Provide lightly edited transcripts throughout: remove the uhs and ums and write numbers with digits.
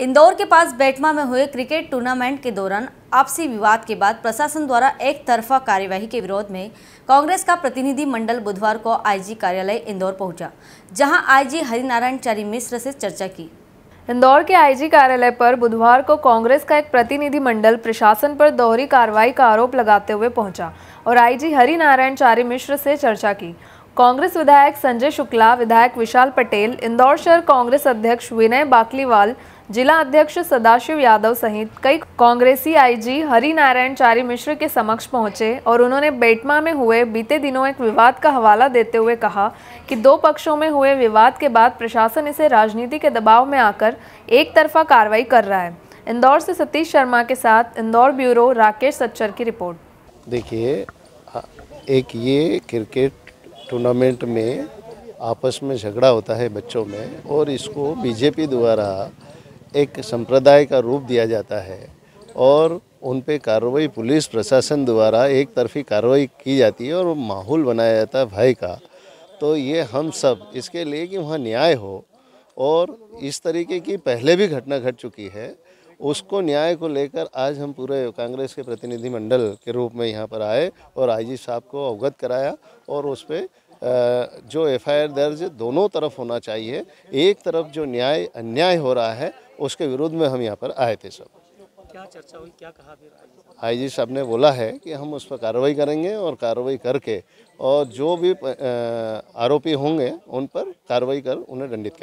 इंदौर के पास बेटमा में हुए क्रिकेट टूर्नामेंट के दौरान आपसी विवाद के बाद प्रशासन द्वारा एक तरफा कार्यवाही के विरोध में कांग्रेस का प्रतिनिधि मंडल बुधवार को आईजी कार्यालय इंदौर पहुंचा, जहां आईजी हरिनारायण चारी मिश्र से चर्चा की। इंदौर के आईजी कार्यालय पर बुधवार को कांग्रेस का एक प्रतिनिधि मंडल प्रशासन पर दोहरी कार्रवाई का आरोप लगाते हुए पहुंचा और आईजी हरिनारायण चारी मिश्र से चर्चा की। कांग्रेस विधायक संजय शुक्ला, विधायक विशाल पटेल, इंदौर शहर कांग्रेस अध्यक्ष विनय बाकलीवाल, जिला अध्यक्ष सदाशिव यादव सहित कई कांग्रेसी आईजी हरिनारायण चारी मिश्र के समक्ष पहुंचे और उन्होंने बेटमा में हुए बीते दिनों एक विवाद का हवाला देते हुए कहा कि दो पक्षों में हुए विवाद के बाद प्रशासन इसे राजनीति के दबाव में आकर एक तरफा कार्रवाई कर रहा है। इंदौर से सतीश शर्मा के साथ इंदौर ब्यूरो राकेश सच्चर की रिपोर्ट। देखिए, एक ये क्रिकेट टूर्नामेंट में आपस में झगड़ा होता है बच्चों में, और इसको बीजेपी द्वारा एक संप्रदाय का रूप दिया जाता है और उन पे कार्रवाई पुलिस प्रशासन द्वारा एक तरफी कार्रवाई की जाती है और माहौल बनाया जाता है भय का। तो ये हम सब इसके लिए कि वहाँ न्याय हो, और इस तरीके की पहले भी घटना घट चुकी है, उसको न्याय को लेकर आज हम पूरे कांग्रेस के प्रतिनिधि मंडल के रूप में यहाँ पर आए और आईजी साहब को अवगत कराया, और उस पर जो एफआईआर दर्ज दोनों तरफ होना चाहिए। एक तरफ जो न्याय अन्याय हो रहा है उसके विरोध में हम यहाँ पर आए थे। सब क्या चर्चा हुई, क्या कहा फिर? आईजी साहब ने बोला है कि हम उस पर कार्रवाई करेंगे और कार्रवाई करके और जो भी आरोपी होंगे उन पर कार्रवाई कर उन्हें दंडित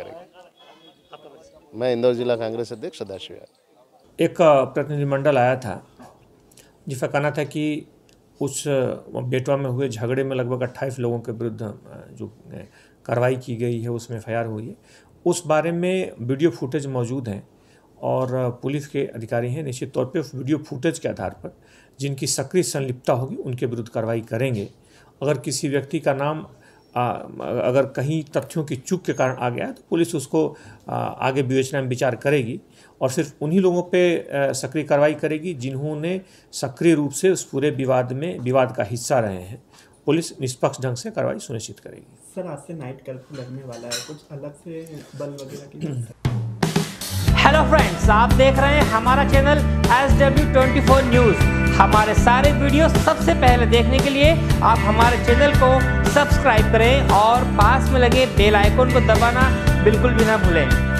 करेंगे। मैं इंदौर जिला कांग्रेस अध्यक्ष सदाशिव यादव। एक प्रतिनिधिमंडल आया था जिसका कहना था कि उस बेटवा में हुए झगड़े में लगभग 28 लोगों के विरुद्ध जो कार्रवाई की गई है उसमें एफआईआर हुई है। उस बारे में वीडियो फुटेज मौजूद हैं और पुलिस के अधिकारी हैं। निश्चित तौर पे उस वीडियो फुटेज के आधार पर जिनकी सक्रिय संलिप्तता होगी उनके विरुद्ध कार्रवाई करेंगे। अगर किसी व्यक्ति का नाम अगर कहीं तथ्यों की चूक के कारण आ गया है तो पुलिस उसको आगे विवेचना में विचार करेगी और सिर्फ उन्हीं लोगों पे सक्रिय कार्रवाई करेगी जिन्होंने सक्रिय रूप से उस पूरे विवाद का हिस्सा रहे हैं। पुलिस निष्पक्ष ढंग से कार्रवाई सुनिश्चित करेगी। सर, आज से नाइट कर्फ्यू लगने वाला है, कुछ अलग से बल वगैरह की? हेलो फ्रेंड्स, आप देख रहे हैं हमारा चैनल SW24 न्यूज़। हमारे सारे वीडियो सबसे पहले देखने के लिए आप हमारे चैनल को सब्सक्राइब करें और पास में लगे बेल आइकन को दबाना बिल्कुल भी ना भूलें।